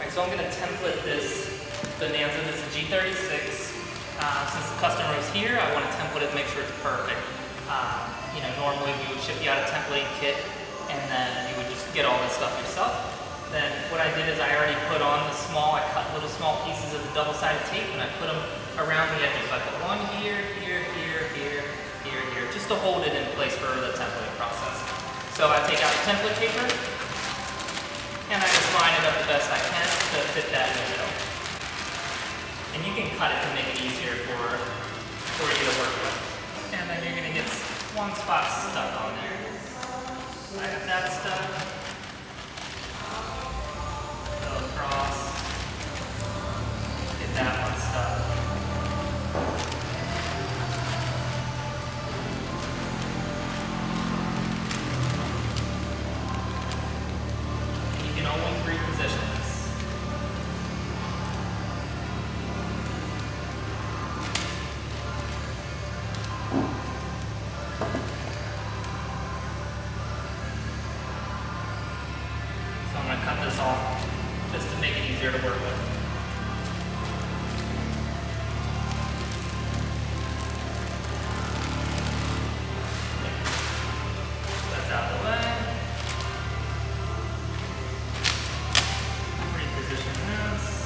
so I'm going to template this Bonanza. This is G36. Since the customer is here, I want to template it to make sure it's perfect. You know, normally we would ship you out a templating kit, and then you would just get all this stuff yourself. Then what I did is I already put on the I cut little small pieces of the double-sided tape, and I put them around the edges. So I put one here, here, here, here, here, here, just to hold it in place for the templating process. So I take out the template paper, and I just line it up the best I can to fit that in the middle. And you can cut it to make it easier for you to work with. And then you're going to get one spot stuck on there. I got that stuck. Go across. Get that one stuck. And you can always reposition this. So I'm going to cut this off just to make it easier to work with. That's out of the way. Reposition this.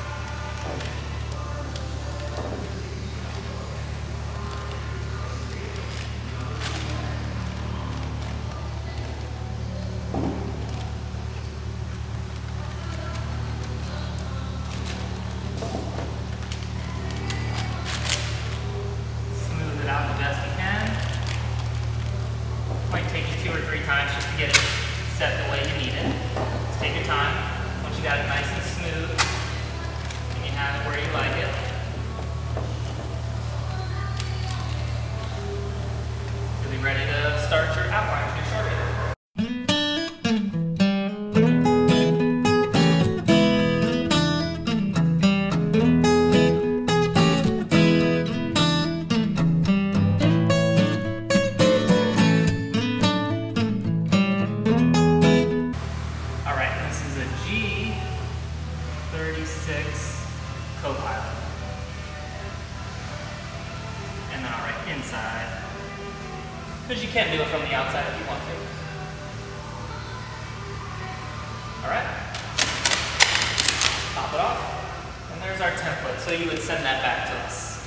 Smooth it out the best you can. Might take you 2 or 3 times just to get it set the way you need it. Just take your time. Once you got it nice and smooth, and you have it where you like it, you'll be ready to start your outline with your shorter. G36 copilot. And then I'll write inside, because you can do it from the outside if you want to. Alright. Pop it off. And there's our template. So you would send that back to us.